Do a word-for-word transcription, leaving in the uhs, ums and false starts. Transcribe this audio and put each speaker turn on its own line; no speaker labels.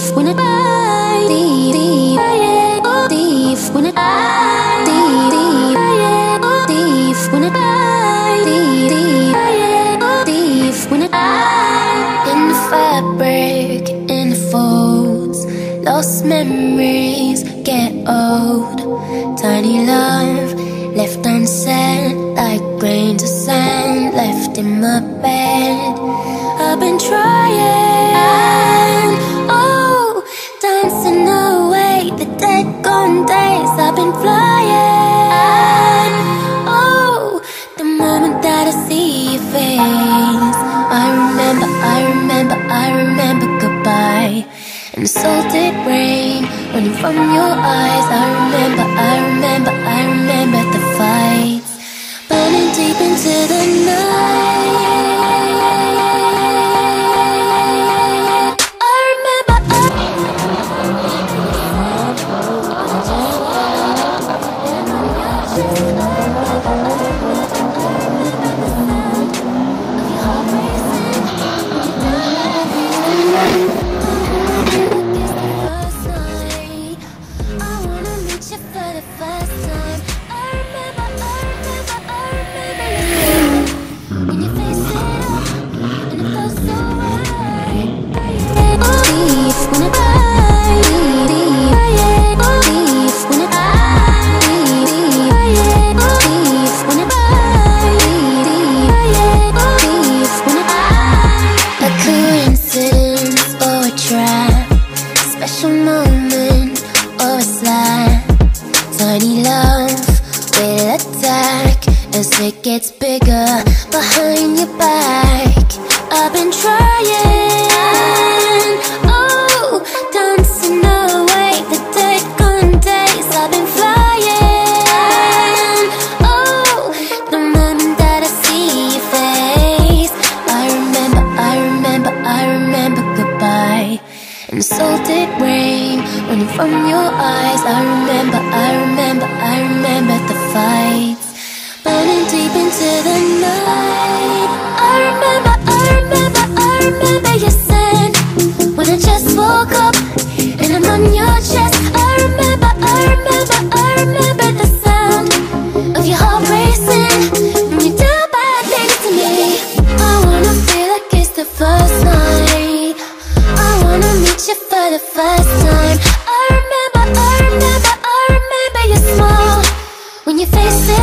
thief when I thief, thief, oh, thief when I thief, thief when I thief, oh, thief when I in the fabric, in the folds, lost memories get old. Tiny love left unsaid, like grains of sand left in my bed. I've been trying, oh, dancing away the dead gone days. I've been flying, oh, the moment that I see your face, I remember, I remember, I remember goodbye. And the salted rain running from your eyes. I remember, I remember, I remember the fights burning deep into the night. I remember, special moment or a slap. Tiny love will attack as it gets bigger behind your back. I've been trying, oh, dancing away the dead gone days. I've been flying, oh, the moment that I see your face, I remember, I remember, I remember goodbye. And the salted rain running from your eyes. I remember, I remember, I remember the fights burning deep into the night. I remember, I remember, I remember your scent when I just woke up and I'm on your chest. I remember, I remember, I remember the sound of your heart racing when you do bad things to me. I wanna feel like it's the first night. I wanna meet you for the first time. I remember, I remember, I remember your smile when your face is